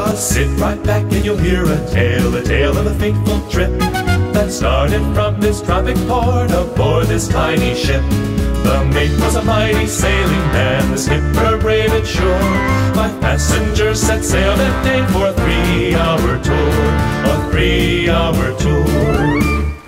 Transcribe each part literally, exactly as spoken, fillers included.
Sit right back and you'll hear a tale, a tale of a fateful trip that started from this tropic port aboard this tiny ship. The mate was a mighty sailing man, the skipper brave and sure. Five passengers set sail that day for a three-hour tour, a three-hour tour.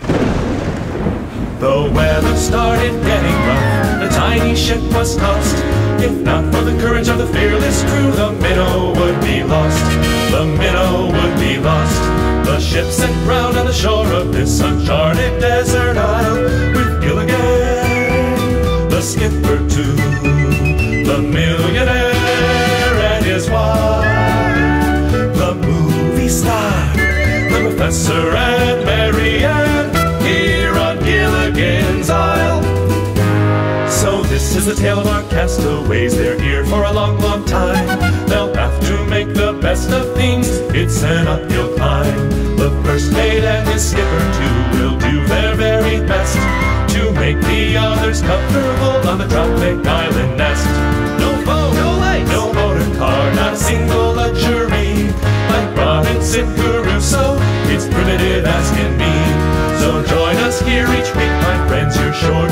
The weather started getting rough, the tiny ship was tossed. If not for the courage of the fearless crew, the minnow would be lost. The minnow would be lost. The ship set ground on the shore of this uncharted desert isle, with Gilligan, the skipper too, the millionaire and his wife, the movie star, the professor and Mary Ann, here on Gilligan's Isle. So this is the tale of our castaways. They're here for a long, long time. They'll have to make the best of things. It's an uphill climb. The first mate and his skipper too will do their very best to make the others comfortable on the tropic island nest. No phone, no lights, no motor car, not a single luxury. Like Robinson Crusoe, it's primitive as can be. So join us here each week, my friends, you're sure